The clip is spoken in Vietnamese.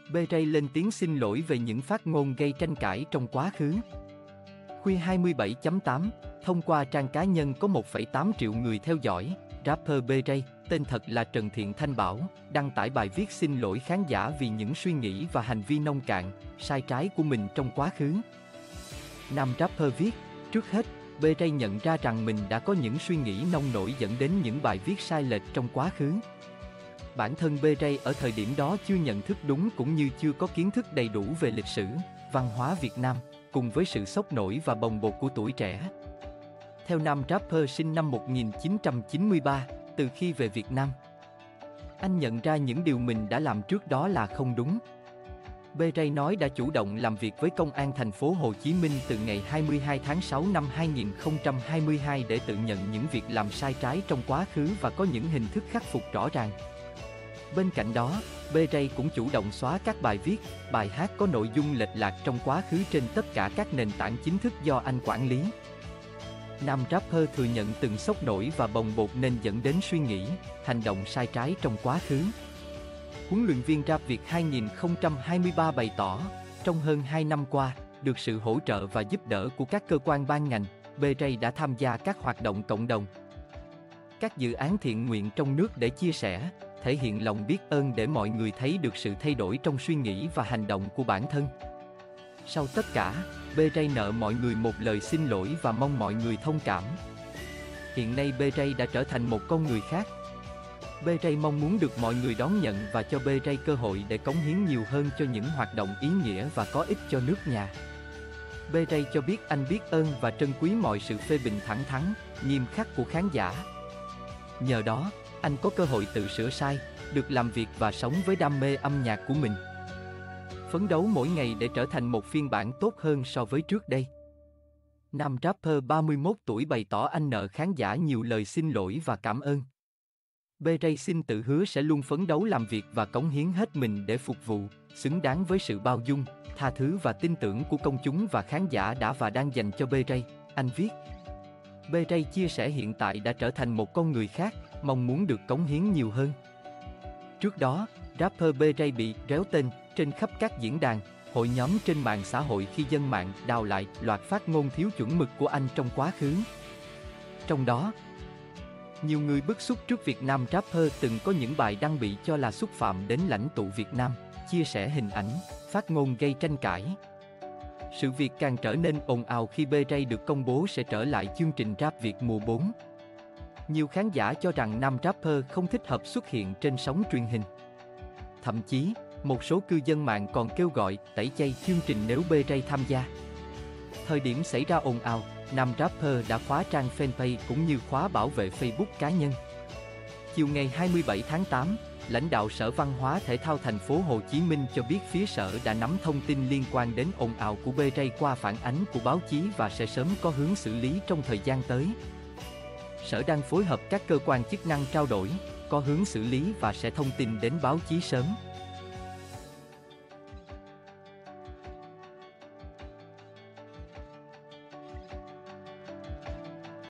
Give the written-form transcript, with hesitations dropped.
B-Ray lên tiếng xin lỗi về những phát ngôn gây tranh cãi trong quá khứ. Khuya 27.8, thông qua trang cá nhân có 1,8 triệu người theo dõi, rapper B-Ray, tên thật là Trần Thiện Thanh Bảo, đăng tải bài viết xin lỗi khán giả vì những suy nghĩ và hành vi nông cạn, sai trái của mình trong quá khứ. Nam rapper viết, trước hết, B-Ray nhận ra rằng mình đã có những suy nghĩ nông nổi dẫn đến những bài viết sai lệch trong quá khứ. Bản thân B-Ray ở thời điểm đó chưa nhận thức đúng cũng như chưa có kiến thức đầy đủ về lịch sử, văn hóa Việt Nam, cùng với sự sốc nổi và bồng bột của tuổi trẻ. Theo nam rapper sinh năm 1993, từ khi về Việt Nam, anh nhận ra những điều mình đã làm trước đó là không đúng. B-Ray nói đã chủ động làm việc với Công an thành phố Hồ Chí Minh từ ngày 22 tháng 6 năm 2022 để tự nhận những việc làm sai trái trong quá khứ và có những hình thức khắc phục rõ ràng. Bên cạnh đó, B-Ray cũng chủ động xóa các bài viết, bài hát có nội dung lệch lạc trong quá khứ trên tất cả các nền tảng chính thức do anh quản lý. Nam rapper thừa nhận từng sốc nổi và bồng bột nên dẫn đến suy nghĩ, hành động sai trái trong quá khứ. Huấn luyện viên Rap Việt 2023 bày tỏ, trong hơn 2 năm qua, được sự hỗ trợ và giúp đỡ của các cơ quan ban ngành, B-Ray đã tham gia các hoạt động cộng đồng, các dự án thiện nguyện trong nước để chia sẻ, thể hiện lòng biết ơn để mọi người thấy được sự thay đổi trong suy nghĩ và hành động của bản thân. Sau tất cả, B-Ray nợ mọi người một lời xin lỗi và mong mọi người thông cảm. Hiện nay B-Ray đã trở thành một con người khác. B-Ray mong muốn được mọi người đón nhận và cho B-Ray cơ hội để cống hiến nhiều hơn cho những hoạt động ý nghĩa và có ích cho nước nhà. B-Ray cho biết anh biết ơn và trân quý mọi sự phê bình thẳng thắn, nghiêm khắc của khán giả. Nhờ đó, anh có cơ hội tự sửa sai, được làm việc và sống với đam mê âm nhạc của mình. Phấn đấu mỗi ngày để trở thành một phiên bản tốt hơn so với trước đây. Nam rapper 31 tuổi bày tỏ anh nợ khán giả nhiều lời xin lỗi và cảm ơn. B-Ray xin tự hứa sẽ luôn phấn đấu làm việc và cống hiến hết mình để phục vụ, xứng đáng với sự bao dung, tha thứ và tin tưởng của công chúng và khán giả đã và đang dành cho B-Ray, anh viết. B-Ray chia sẻ hiện tại đã trở thành một con người khác, mong muốn được cống hiến nhiều hơn. Trước đó, rapper B-Ray bị réo tên trên khắp các diễn đàn, hội nhóm trên mạng xã hội khi dân mạng đào lại loạt phát ngôn thiếu chuẩn mực của anh trong quá khứ. Trong đó, nhiều người bức xúc trước việc nam rapper từng có những bài đăng bị cho là xúc phạm đến lãnh tụ Việt Nam, chia sẻ hình ảnh, phát ngôn gây tranh cãi. Sự việc càng trở nên ồn ào khi B-Ray được công bố sẽ trở lại chương trình Rap Việt mùa 4. Nhiều khán giả cho rằng nam rapper không thích hợp xuất hiện trên sóng truyền hình. Thậm chí, một số cư dân mạng còn kêu gọi tẩy chay chương trình nếu B-Ray tham gia. Thời điểm xảy ra ồn ào, nam rapper đã khóa trang fanpage cũng như khóa bảo vệ Facebook cá nhân. Chiều ngày 27 tháng 8, lãnh đạo Sở Văn hóa Thể thao thành phố Hồ Chí Minh cho biết phía sở đã nắm thông tin liên quan đến ồn ào của B-Ray qua phản ánh của báo chí và sẽ sớm có hướng xử lý trong thời gian tới. Sở đang phối hợp các cơ quan chức năng trao đổi, có hướng xử lý và sẽ thông tin đến báo chí sớm.